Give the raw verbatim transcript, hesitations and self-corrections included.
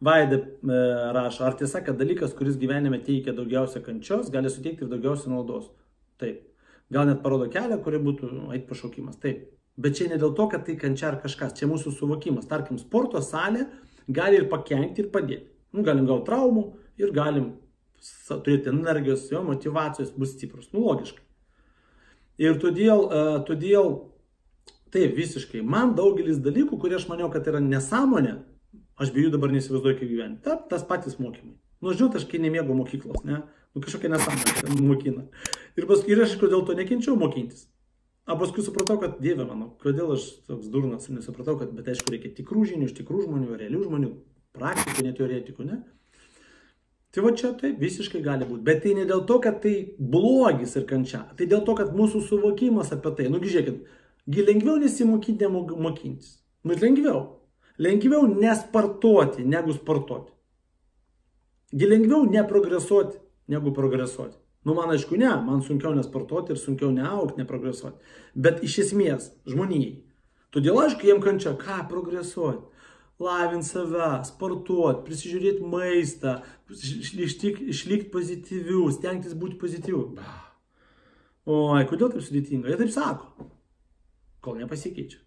Vaida e, rašo, ar tiesa, kad dalykas, kuris gyvenime teikia daugiausia kančios, gali suteikti ir daugiausia naudos? Taip. Gal net parodo kelią, kuri būtų eit pašaukimas. Taip. Bet čia ne dėl to, kad tai kančia ar kažkas. Čia mūsų suvokimas. Tarkim, sporto salė gali ir pakenkti, ir padėti. Nu, galim gauti traumų ir galim turėti energijos, jo, motivacijos, bus stiprus. Nu, logiškai. Ir todėl, uh, todėl, taip, visiškai, man daugelis dalykų, kurie aš maniau, kad yra nesąmonė, aš be jų dabar nesivaizduoju, kaip gyventi. Ta, tas patys mokymai. Nu, žinot, aš kai nemėgau mokyklos, ne? Nu, kažkokia nesąmonė mokina. Ir paskui ir aš kodėl to nekenčiau mokintis. O paskui supratau, kad Dieve mano, kodėl aš toks durnas ir nesupratau, kad, bet aišku, reikia tikrų žinių, iš tikrų žmonių, realių žmonių, praktikų, ne teoretikų, ne? Tai va čia taip visiškai gali būti. Bet tai ne dėl to, kad tai blogis ir kančia. Tai dėl to, kad mūsų suvokimas apie tai, nugi žiūrėkit, gi lengviau nesimokinti, negu mokintis. Nu, lengviau. Lengviau nespartuoti, negu sportuoti. Gi lengviau neprogresuoti, negu progresuoti. Nu, man aišku, ne, man sunkiau nesportuoti ir sunkiau neaugti, neprogresuoti. Bet iš esmės, žmonijai. Todėl aišku, jiem kančia, ką progresuoti. Lavint save, sportuoti, prisižiūrėti maistą, išlikti pozityviu, stengtis būti pozityviu. Oi, kodėl taip sudėtinga? Jie taip sako, kol nepasikeičia.